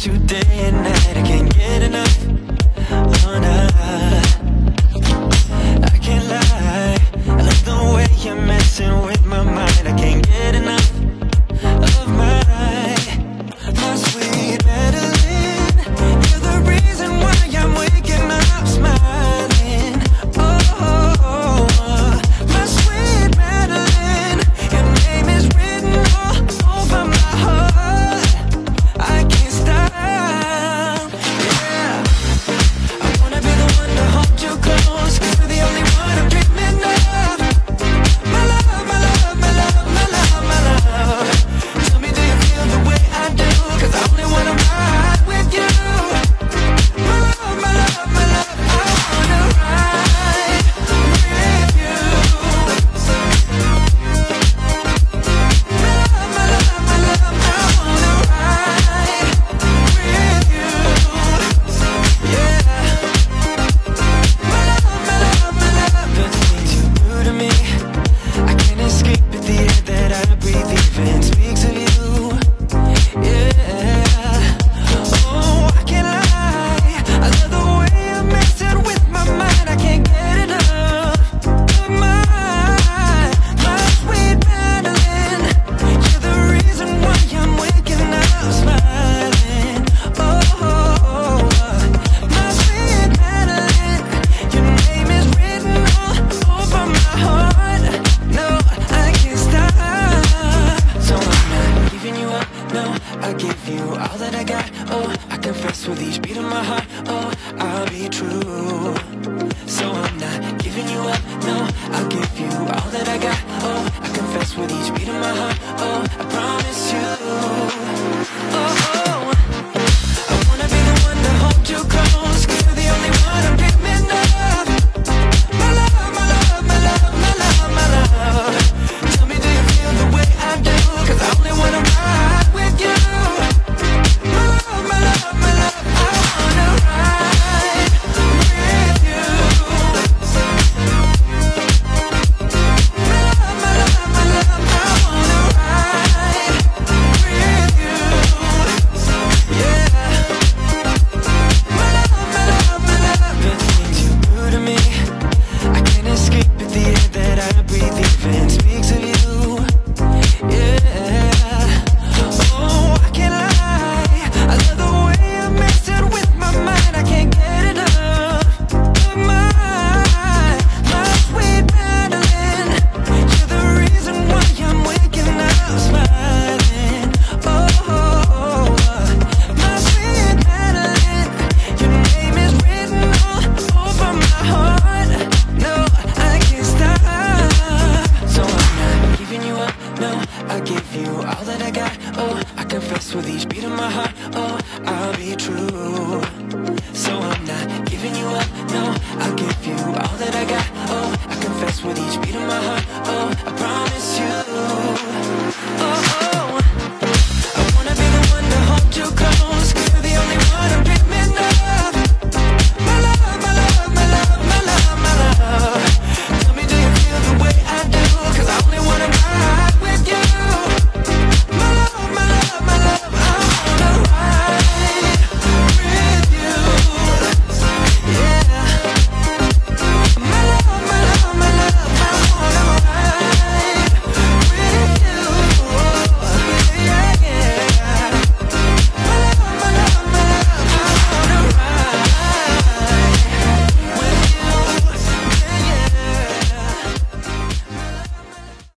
about you day and night. I can't get enough. Oh, nah. I can't lie, I love the way you're messing with my mind. I can't get enough of my sweet Madeline. You're the reason why I'm waking up smiling. Oh, my sweet Madeline, your name is written all over my heart. I can't stop, yeah. I wanna be the one to hold you close, 'cause you're the only one I'm dreaming of. My love, my love, my love, my love, my love. Tell me, do you feel the way I do? 'Cause I only wanna ride with you. My love, my love, my love, I wanna ride with you. My love, my love, my love, I wanna ride with you. Yeah. My love, my love, my love. The things you do to me, I can't escape it. The air that I breathe even speaks of you. Yeah. Oh, I can't lie, I love the way you're messing with my mind. I can't get enough of my sweet Madeline. You're the reason why I'm waking up smiling. Oh, my sweet Madeline, your name is written all over my heart. No, I can't stop. So I'm not giving you up, no, I'll give you all that I got. Oh, I confess with each beat of my heart. Oh, I'll be true. So I'm not giving you up, no, I'll give you all that I got. Oh, I confess with each beat of my heart. Oh, I promise you. Oh, I wanna be the one to hold you close, 'cause you're the only one I'm dreaming of. My love, my love, my love, my love, my love. Tell me, do you feel the way I do? 'Cause I only wanna ride with you. My love, my love, my love, I wanna ride with you. My love, my love, my love, I wanna ride with you. Yeah. My love, my love, my love. The things you do to me, I can't escape it. The air that I breathe even speaks of you. Yeah. Oh, I can't lie, I love the way you're messing with my mind. I can't get enough of my sweet Madeline. You're the reason why I'm waking up smiling. Oh, my sweet Madeline, your name is written all over my heart. No, I can't stop. So I'm not giving you up, no, I'll give you all that I got. Oh, I confess with each beat of my heart. Oh, I'll be true. So I'm not giving you up, no, I'll give you all that I got. Oh, I confess with each beat of my heart. Oh, I promise you.